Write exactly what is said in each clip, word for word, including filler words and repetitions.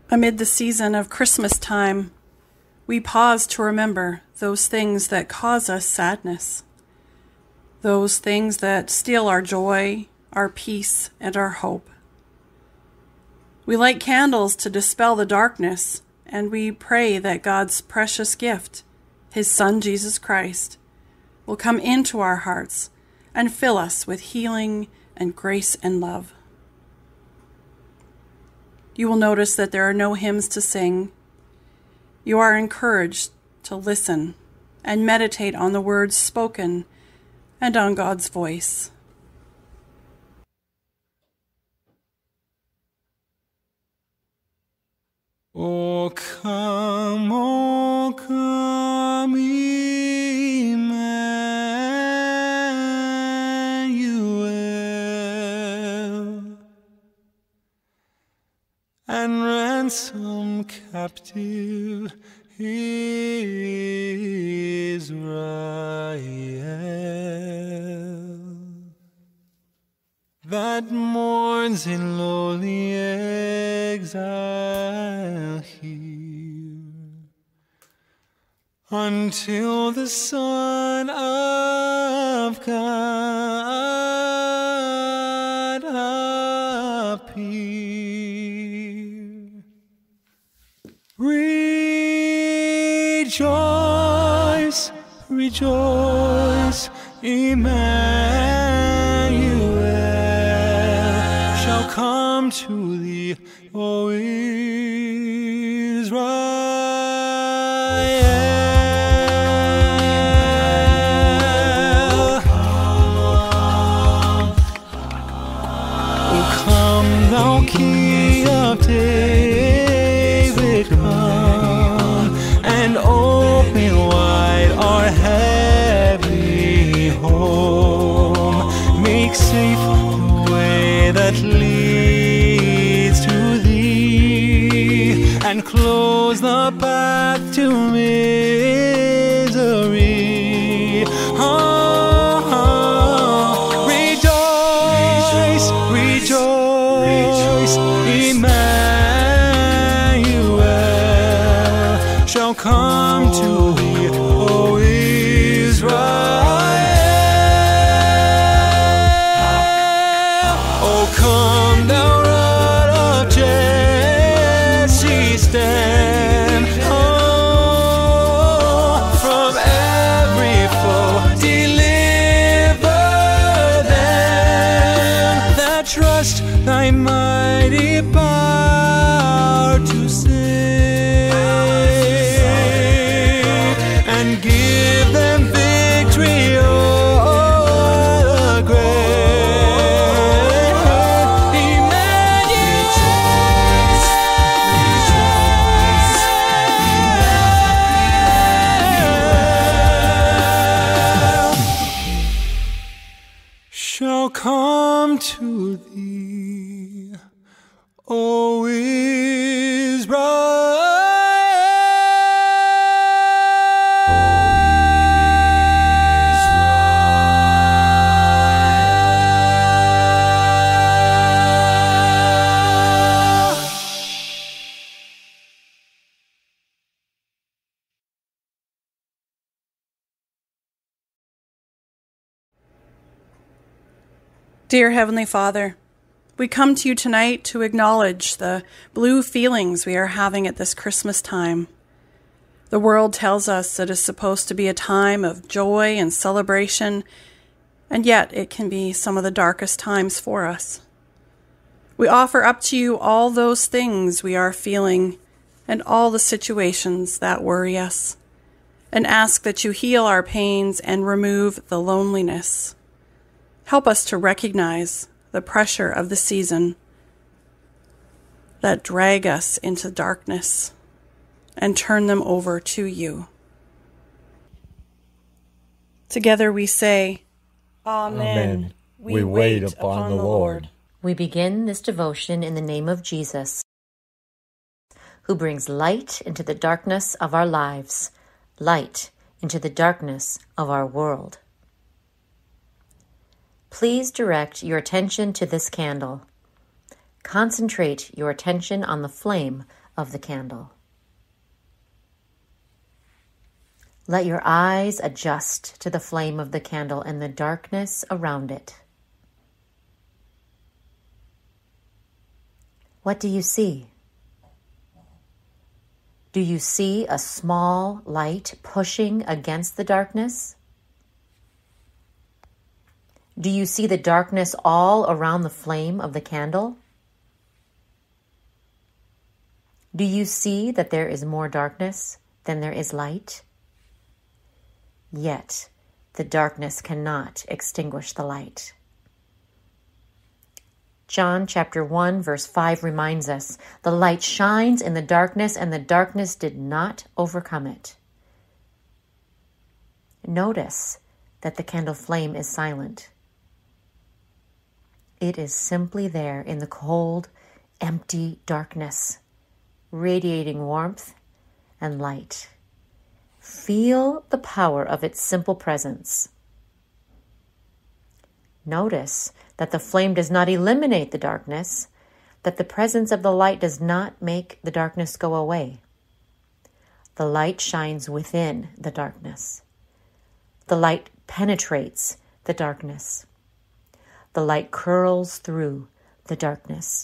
Amid the season of Christmastime, we pause to remember those things that cause us sadness, those things that steal our joy, our peace, and our hope. We light candles to dispel the darkness, and we pray that God's precious gift, His Son Jesus Christ, will come into our hearts and fill us with healing and grace and love. You will notice that there are no hymns to sing. You are encouraged to listen and meditate on the words spoken and on God's voice. O come, O come, Emmanuel, and ransom captive Israel, that mourns in lowly exile here, until the Son of God appear. Rejoice, rejoice, Emmanuel shall come to thee, O Israel. O come, thou King of David, come and open wide our heavenly home. Make safe the way that leads to thee, and close the path to misery. Oh, oh. Rejoice, rejoice, Emmanuel shall come to thee, O Israel. O come, thou rod of Jesse's stem, oh, from every foe deliver them that trust thy mighty power to save, and give them victory o'er the grave. Emmanuel shall come to thee, O Israel. Dear Heavenly Father, we come to you tonight to acknowledge the blue feelings we are having at this Christmas time. The world tells us it is supposed to be a time of joy and celebration, and yet it can be some of the darkest times for us. We offer up to you all those things we are feeling and all the situations that worry us, and ask that you heal our pains and remove the loneliness. Help us to recognize the pressure of the season that drag us into darkness and turn them over to you. Together we say, Amen. Amen. We, we wait, wait upon, upon the Lord. Lord. We begin this devotion in the name of Jesus, who brings light into the darkness of our lives, light into the darkness of our world. Please direct your attention to this candle. Concentrate your attention on the flame of the candle. Let your eyes adjust to the flame of the candle and the darkness around it. What do you see? Do you see a small light pushing against the darkness? Do you see the darkness all around the flame of the candle? Do you see that there is more darkness than there is light? Yet the darkness cannot extinguish the light. John chapter one verse five reminds us, the light shines in the darkness and the darkness did not overcome it. Notice that the candle flame is silent. It is simply there in the cold, empty darkness, radiating warmth and light. Feel the power of its simple presence. Notice that the flame does not eliminate the darkness, that the presence of the light does not make the darkness go away. The light shines within the darkness. The light penetrates the darkness. The light curls through the darkness.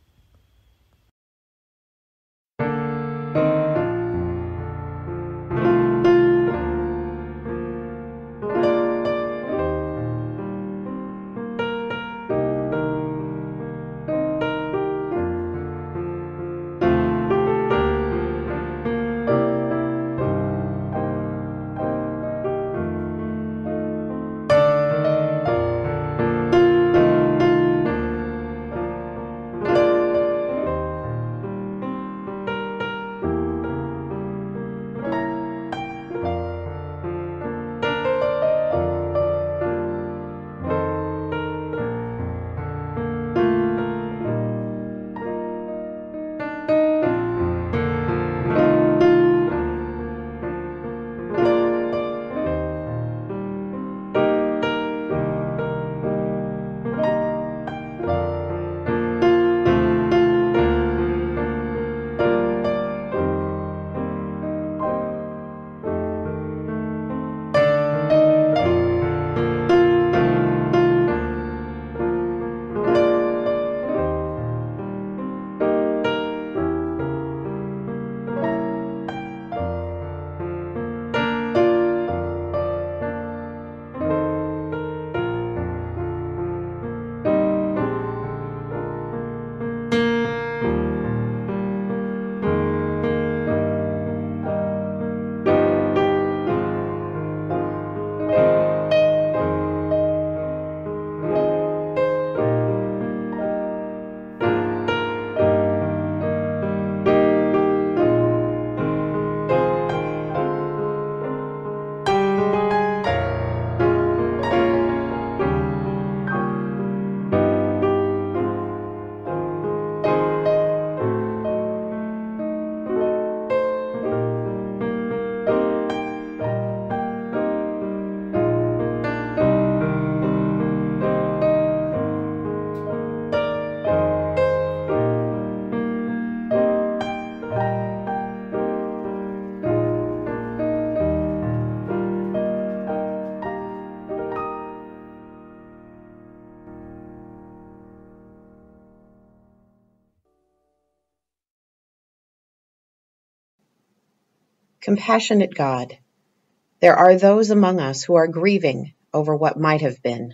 Compassionate God, there are those among us who are grieving over what might have been.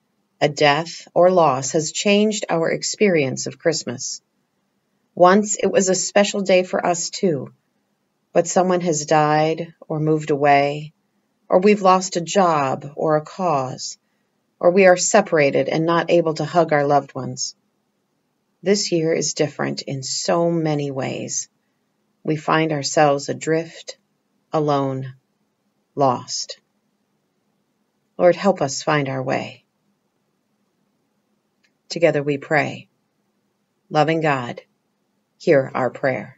A death or loss has changed our experience of Christmas. Once it was a special day for us too, but someone has died or moved away, or we've lost a job or a cause, or we are separated and not able to hug our loved ones. This year is different in so many ways. We find ourselves adrift, alone, lost. Lord, help us find our way. Together we pray. Loving God, hear our prayer.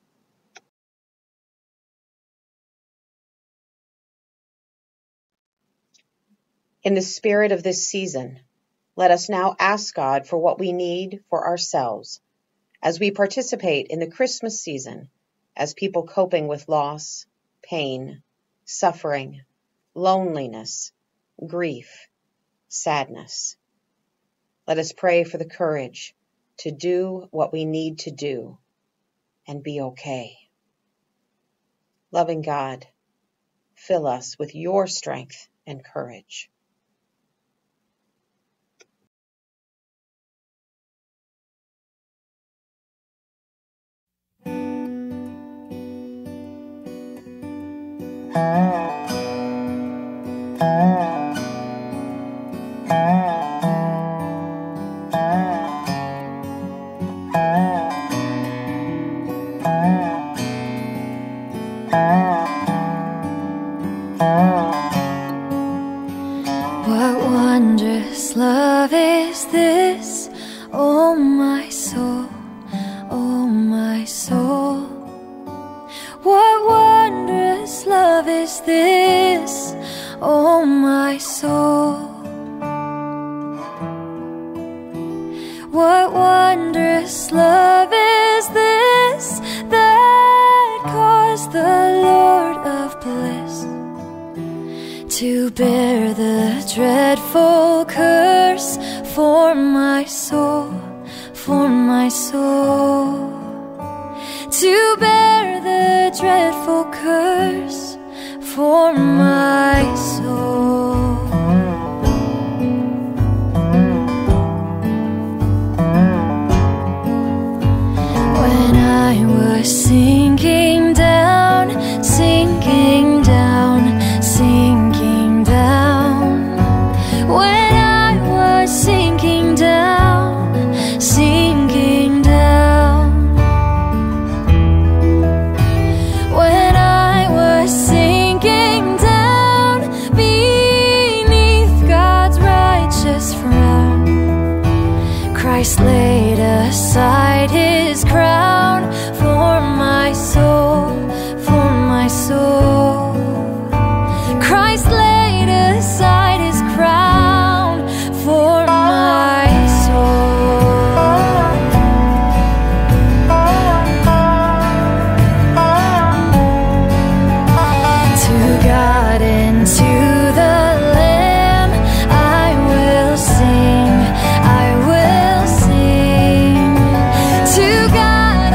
In the spirit of this season, let us now ask God for what we need for ourselves as we participate in the Christmas season as people coping with loss, pain, suffering, loneliness, grief, sadness. Let us pray for the courage to do what we need to do and be okay. Loving God, fill us with your strength and courage. What wondrous love is this, oh my soul, oh my soul. What wondrous love is this, oh my soul. What wondrous love is this that caused the Lord of bliss to bear the dreadful curse for my soul, for my soul. To bear the dreadful curse for my soul. When I was sinking down, sinking down, sinking down. When I was sinking down, sinking down. When I was sinking down beneath God's righteous frown, Christ laid aside his crown for my soul, for my soul. Christ laid aside his crown for my To God and to the Lamb I will sing, I will sing. To God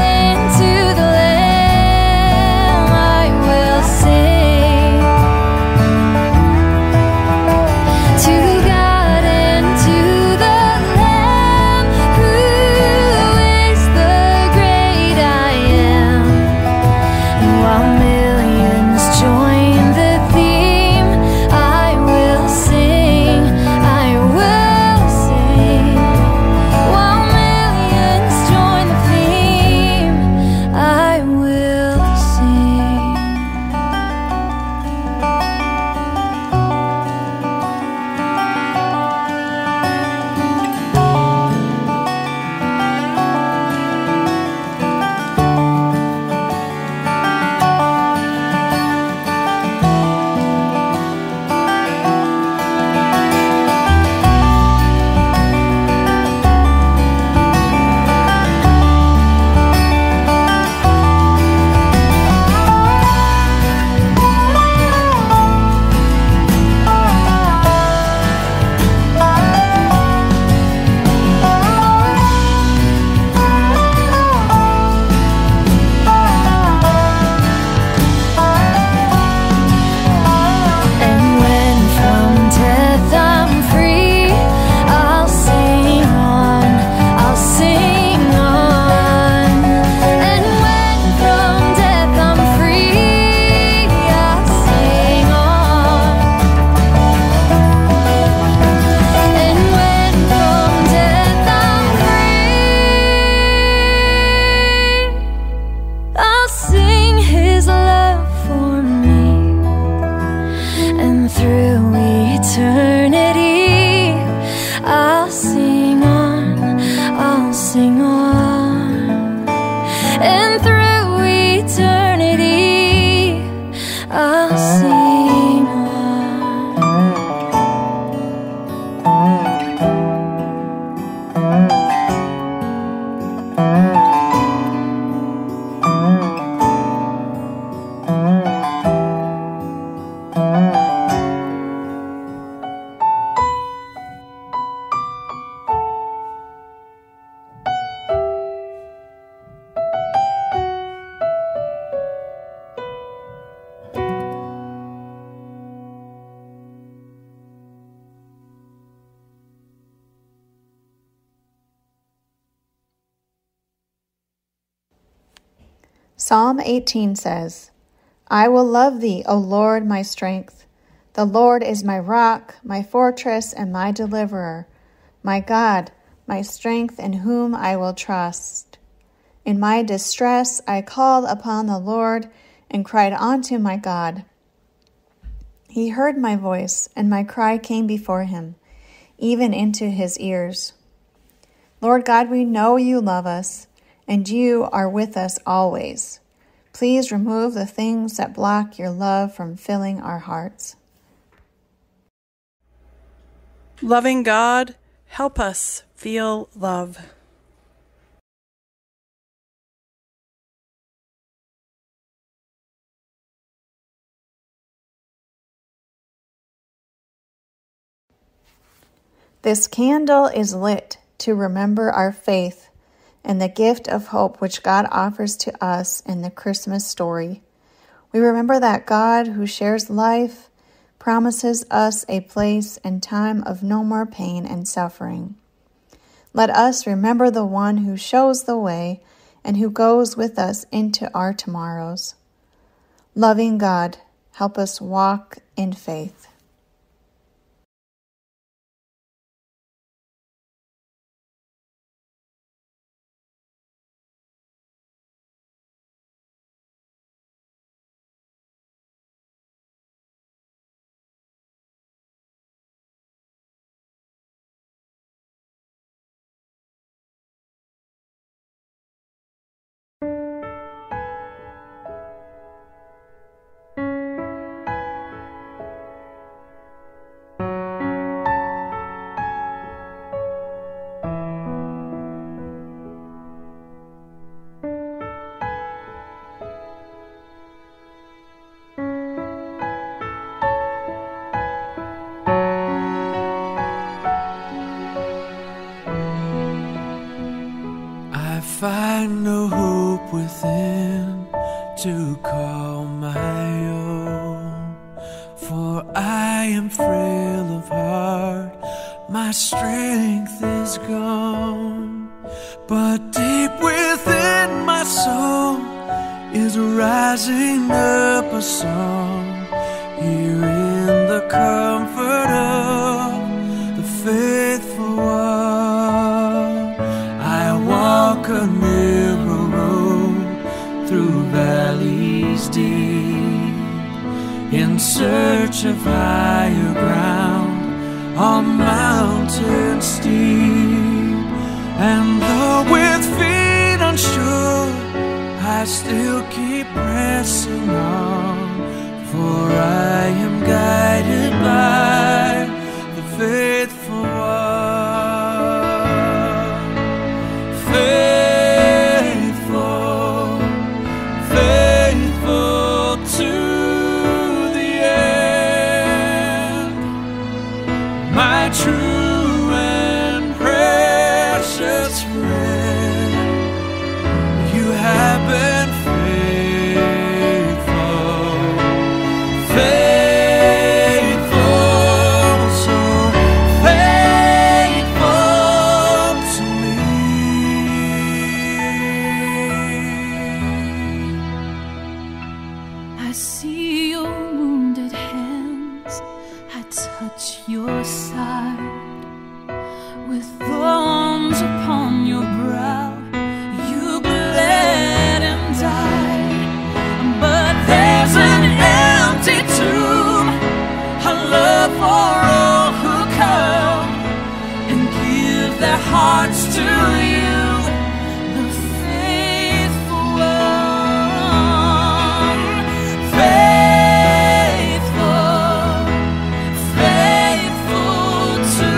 Psalm eighteen says, I will love thee, O Lord, my strength. The Lord is my rock, my fortress, and my deliverer, my God, my strength, in whom I will trust. In my distress I called upon the Lord and cried unto my God. He heard my voice, and my cry came before him, even into his ears. Lord God, we know you love us, and you are with us always. Please remove the things that block your love from filling our hearts. Loving God, help us feel love. This candle is lit to remember our faith and the gift of hope which God offers to us in the Christmas story. We remember that God, who shares life, promises us a place and time of no more pain and suffering. Let us remember the one who shows the way and who goes with us into our tomorrows. Loving God, help us walk in faith. Find no hope within to call my own, for I am frail of heart, my strength is gone. But deep within my soul is rising up a song, here in the comfort of the faithful one. I walk a narrow road through valleys deep, in search of higher ground on mountains steep. And though with feet unsure I still keep pressing on, for I am guided by the faithful one. Faithful, faithful to the end, my true and precious friend. You have been faithful, faithful, so faithful to me. I see your wounded hands, I touch your side, with thorns upon your brow, you bled and died. But there's an empty tomb, a love for all who come and give their hearts to you, the faithful one. Faithful, faithful to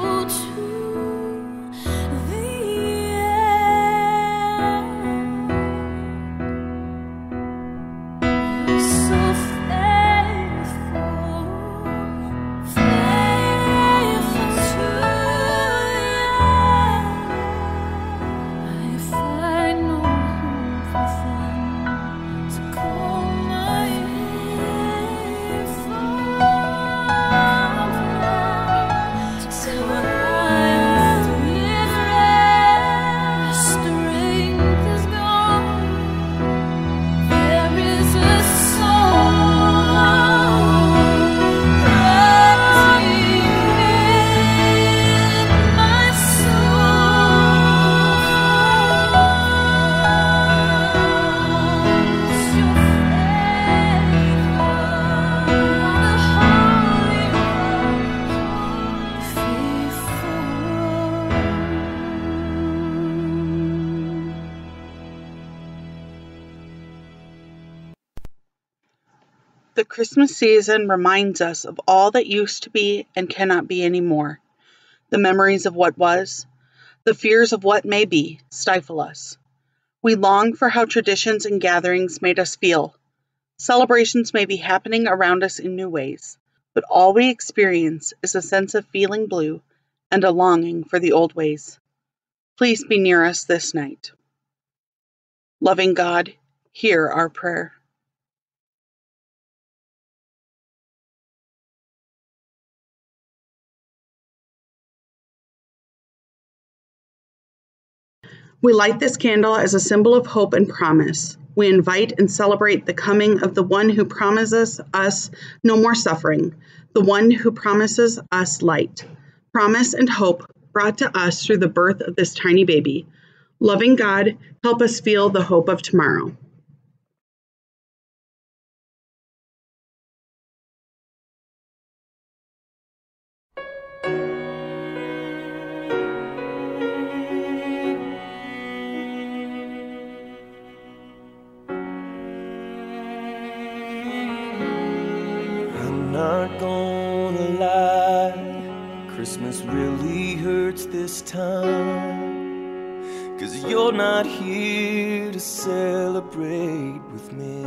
The Christmas season reminds us of all that used to be and cannot be anymore. The memories of what was, the fears of what may be, stifle us. We long for how traditions and gatherings made us feel. Celebrations may be happening around us in new ways, but all we experience is a sense of feeling blue and a longing for the old ways. Please be near us this night. Loving God, hear our prayer. We light this candle as a symbol of hope and promise. We invite and celebrate the coming of the one who promises us no more suffering, the one who promises us light. Promise and hope brought to us through the birth of this tiny baby. Loving God, help us feel the hope of tomorrow. Not gonna lie, Christmas really hurts this time, 'cause you're not here to celebrate with me.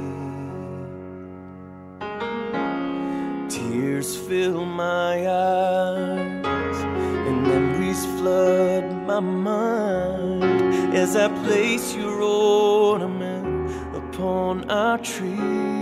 Tears fill my eyes and memories flood my mind as I place your ornament upon our tree.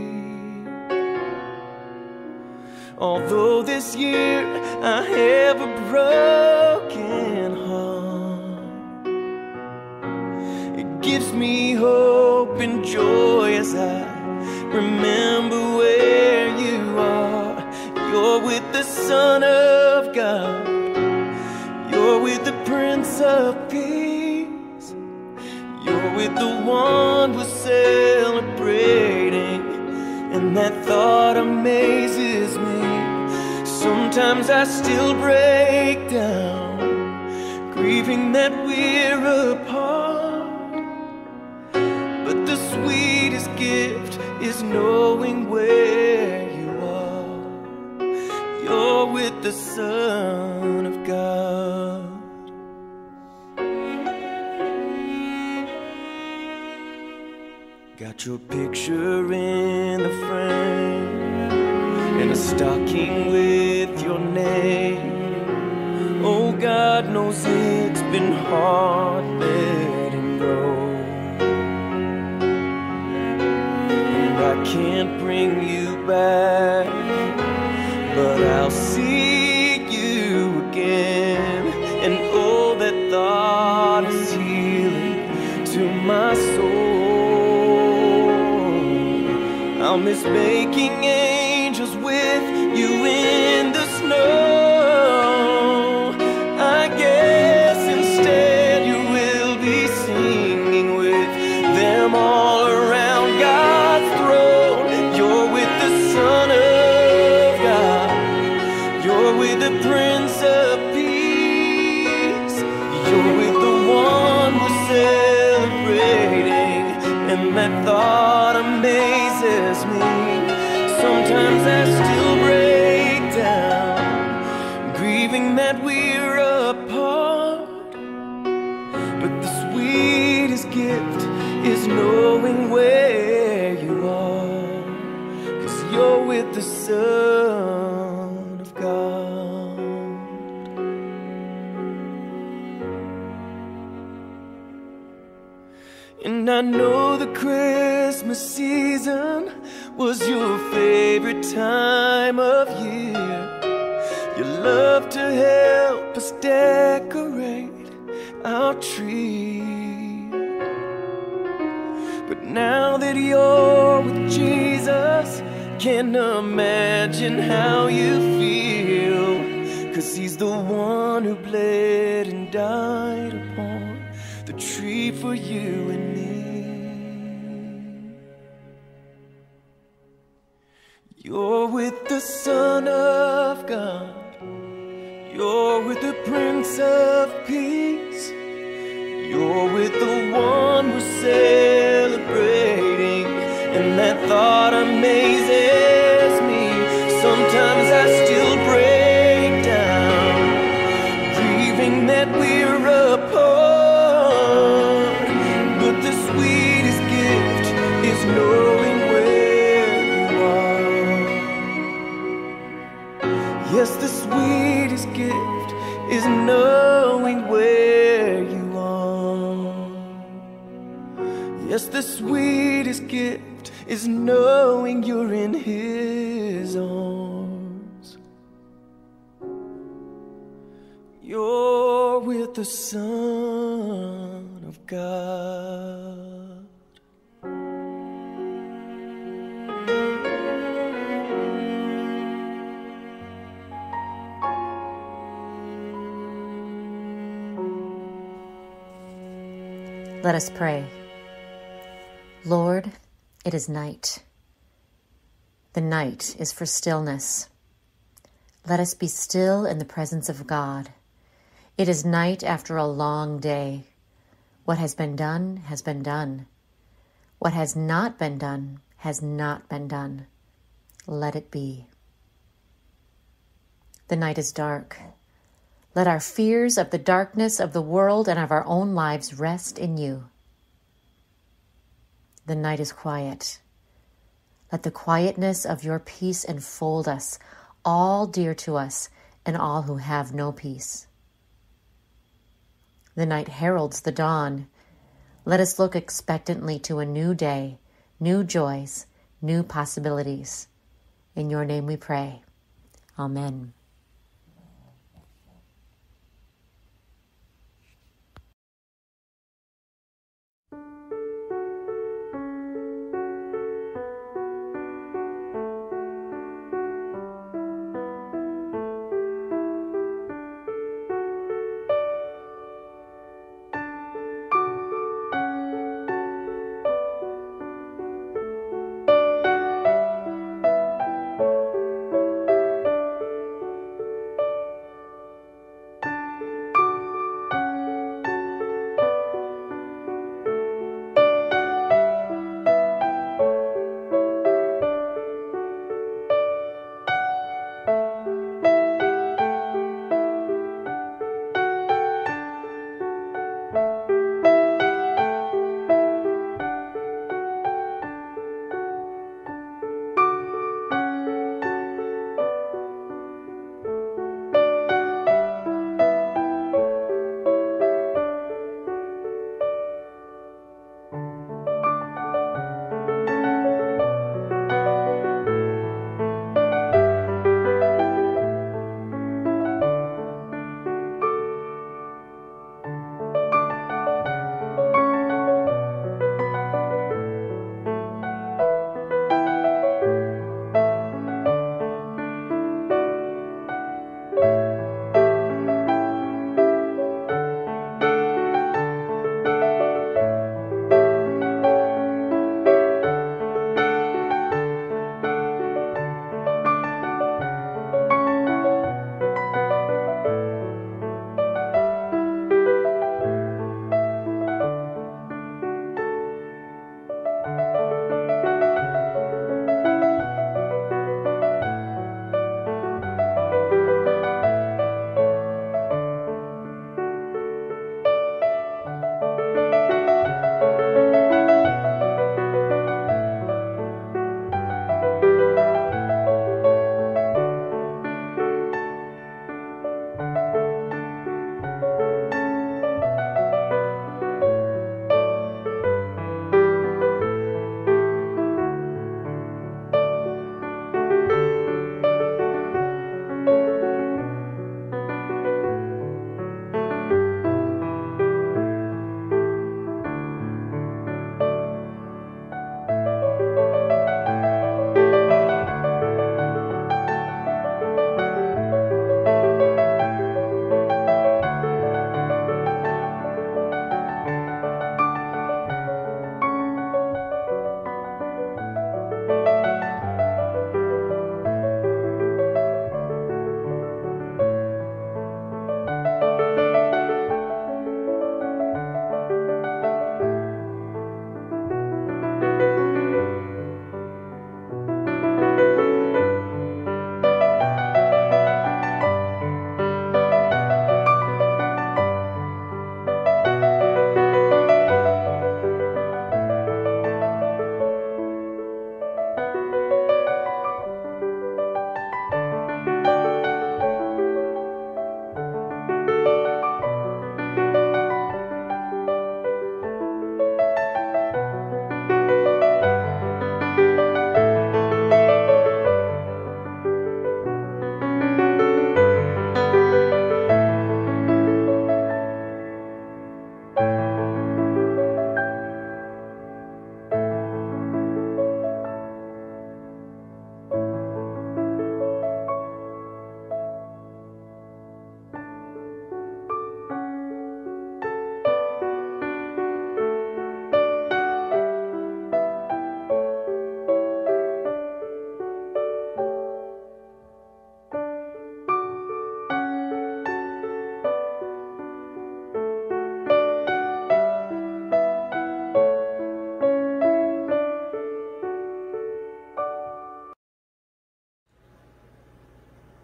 Although this year I have a broken heart, it gives me hope and joy as I remember where you are. You're with the Son of God, you're with the Prince of Peace, you're with the one we're celebrating, and that thought amazes me. Sometimes I still break down, grieving that we're apart. But the sweetest gift is knowing where you are. You're with the Son of God. Got your picture in the frame and a stocking with your name. Oh, God knows it's been hard letting go, and I can't bring you back, but I'll see you again. And oh, that thought is healing to my soul. I'll miss making angels with you in the snow. I guess instead you will be singing with them all around God's throne. You're with the Son of God, you're with the Prince of Peace, you're with the one we're celebrating, and that thought amazes me. Sometimes I still break down, grieving that we're apart. But the sweetest gift is knowing where you are, 'cause you're with the Son of God. And I know the Christmas season was your favorite time of year. You love to help us decorate our tree. But now that you're with Jesus, can't imagine how you feel, 'cause he's the one who bled and died upon the tree for you and me. You're with the Son of God, you're with the Prince of Peace, you're with the one we're celebrating, and that thought amazes me. Sometimes I still break down, grieving that we're apart. But the sweetest gift is knowing where you are. Yes, the sweetest gift is knowing where you are. Yes, the sweetest gift is knowing you're in his arms. You're with the Son of God. Let us pray. Lord, it is night. The night is for stillness. Let us be still in the presence of God. It is night after a long day. What has been done has been done. What has not been done has not been done. Let it be. The night is dark. Let our fears of the darkness of the world and of our own lives rest in you. The night is quiet. Let the quietness of your peace enfold us, all dear to us and all who have no peace. The night heralds the dawn. Let us look expectantly to a new day, new joys, new possibilities. In your name we pray. Amen.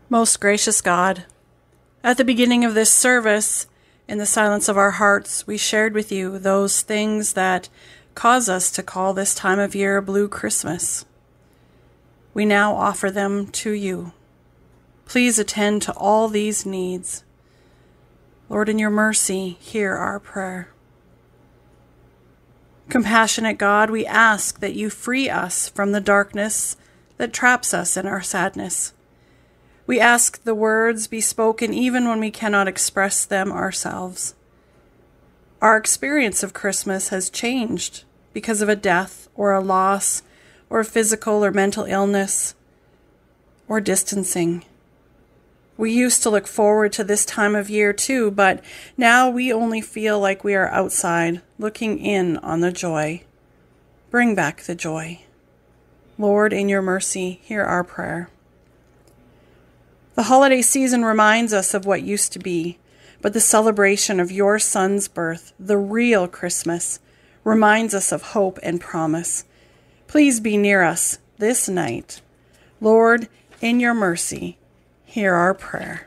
Most gracious God, at the beginning of this service, in the silence of our hearts, we shared with you those things that cause us to call this time of year Blue Christmas. We now offer them to you. Please attend to all these needs. Lord, in your mercy, hear our prayer. Compassionate God, we ask that you free us from the darkness that traps us in our sadness. We ask the words be spoken even when we cannot express them ourselves. Our experience of Christmas has changed because of a death or a loss or a physical or mental illness or distancing. We used to look forward to this time of year too, but now we only feel like we are outside looking in on the joy. Bring back the joy. Lord, in your mercy, hear our prayer. The holiday season reminds us of what used to be, but the celebration of your Son's birth, the real Christmas, reminds us of hope and promise. Please be near us this night. Lord, in your mercy, hear our prayer.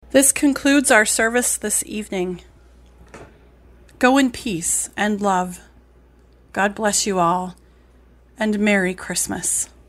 This concludes our service this evening. Go in peace and love. God bless you all, and Merry Christmas.